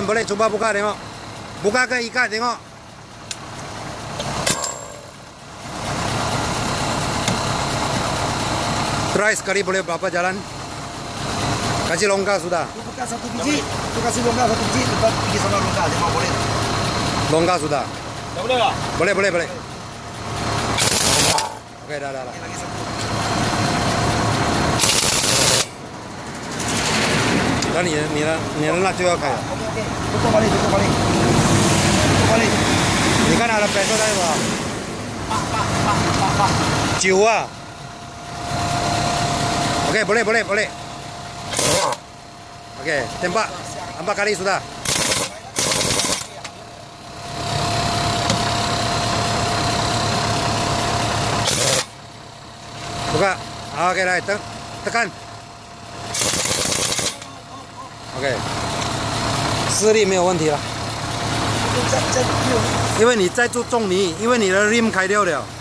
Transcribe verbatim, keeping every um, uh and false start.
boleh coba buka tengok. Buka ke ikat tengok. Try sekali boleh berapa jalan? Kasih longgar sudah. Buka satu biji, tu kasih longgar satu biji, lepas pergi sama longgar, tengok boleh. Longgar sudah. Dah boleh tak? Boleh, boleh, boleh. Okey, dah, dah, dah. Lagi satu. Dan ni, ni, ni nak juga kaya. Okey, okey. Tutup balik, tutup balik. Tutup balik. Ni kan ada peso tadi, Pak. Pak, pak, pak, pak, pak. Ciu ah. Okey, boleh, boleh, boleh. Okey, tembak. Empat kali sudah. Buka. Okey, dah. Te tekan. Okey. 视力没有问题了。因为你在做重泥，因为你的 rim 开掉了。